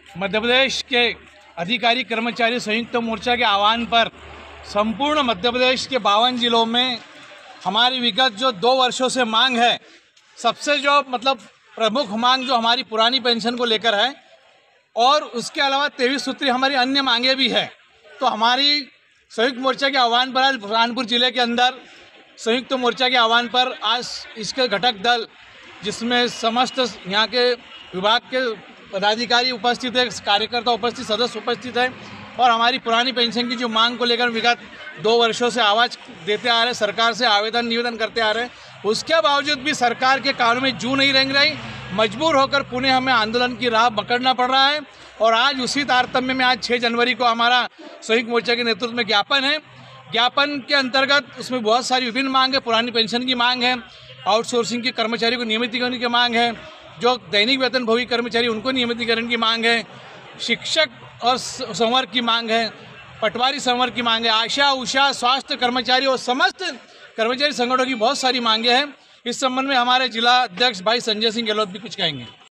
मध्य प्रदेश के अधिकारी कर्मचारी संयुक्त मोर्चा के आह्वान पर संपूर्ण मध्य प्रदेश के 52 जिलों में हमारी विगत जो 2 वर्षों से मांग है, सबसे जो प्रमुख मांग जो हमारी पुरानी पेंशन को लेकर है और उसके अलावा 23 सूत्री हमारी अन्य मांगे भी है। तो हमारी संयुक्त मोर्चा के आह्वान पर आज बुरहानपुर जिले के अंदर संयुक्त मोर्चा के आह्वान पर आज इसके घटक दल, जिसमें समस्त यहाँ के विभाग के पदाधिकारी उपस्थित है, कार्यकर्ता उपस्थित, सदस्य उपस्थित है और हमारी पुरानी पेंशन की जो मांग को लेकर विगत 2 वर्षों से आवाज़ देते आ रहे, सरकार से आवेदन निवेदन करते आ रहे हैं। उसके बावजूद भी सरकार के कानों में जू नहीं रेंग रही। मजबूर होकर पुणे हमें आंदोलन की राह पकड़ना पड़ रहा है और आज उसी तारतम्य में आज 6 जनवरी को हमारा संयुक्त मोर्चा के नेतृत्व में ज्ञापन है। ज्ञापन के अंतर्गत उसमें बहुत सारी विभिन्न मांग है। पुरानी पेंशन की मांग है, आउटसोर्सिंग के कर्मचारियों को नियमितीकरण की मांग है, जो दैनिक वेतनभोगी कर्मचारी उनको नियमितीकरण की मांग है, शिक्षक और संवर्ग की मांग है, पटवारी संवर्ग की मांग है, आशा उषा स्वास्थ्य कर्मचारी और समस्त कर्मचारी संगठनों की बहुत सारी मांगे हैं। इस संबंध में हमारे जिला अध्यक्ष भाई संजय सिंह गहलोत भी कुछ कहेंगे।